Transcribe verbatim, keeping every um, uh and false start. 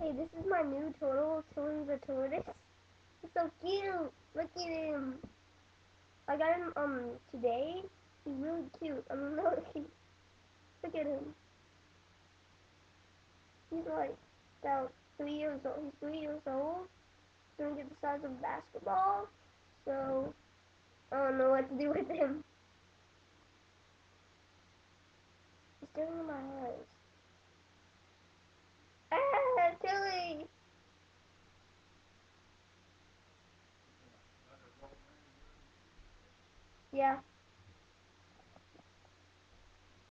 Hey, this is my new turtle, Tilly the tortoise. He's so cute. Look at him. I got him um today. He's really cute. I mean, look, look at him. He's like about three years old. He's three years old. He's gonna get the size of a basketball. So I don't know what to do with him. He's staring in my eyes. Ah, Tilly. Yeah.